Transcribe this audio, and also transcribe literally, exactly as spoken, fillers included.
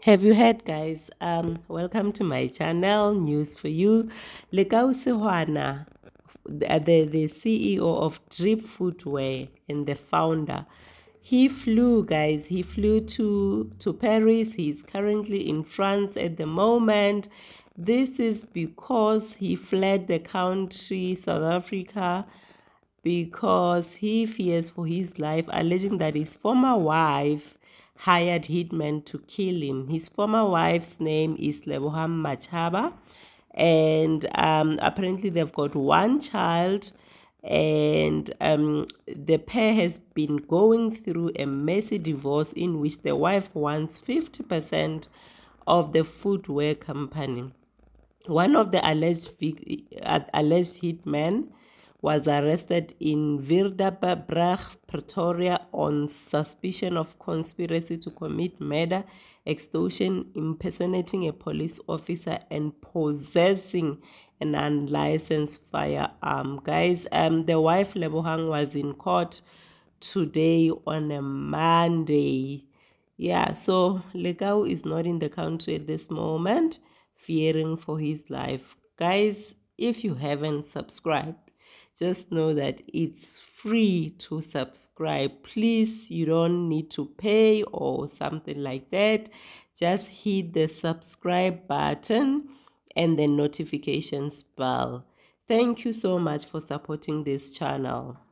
Have you heard, guys? Um, welcome to my channel. News for you. Lekau Sehoana, the, the, the C E O of Drip Footwear and the founder, he flew, guys. He flew to, to Paris. He's currently in France at the moment. This is because he fled the country, South Africa, because he fears for his life, alleging that his former wife hired hitmen to kill him. His former wife's name is Leboham Machaba, and um, apparently they've got one child, and um, the pair has been going through a messy divorce in which the wife wants fifty percent of the footwear company. One of the alleged alleged hitmen was arrested in Virdabrach, Pretoria, on suspicion of conspiracy to commit murder, extortion, impersonating a police officer, and possessing an unlicensed firearm. Guys, um, the wife Lebohang was in court today on a Monday. Yeah, so Lekau is not in the country at this moment, fearing for his life. Guys, if you haven't subscribed, just know that it's free to subscribe. Please, you don't need to pay or something like that. Just hit the subscribe button and the notifications bell. Thank you so much for supporting this channel.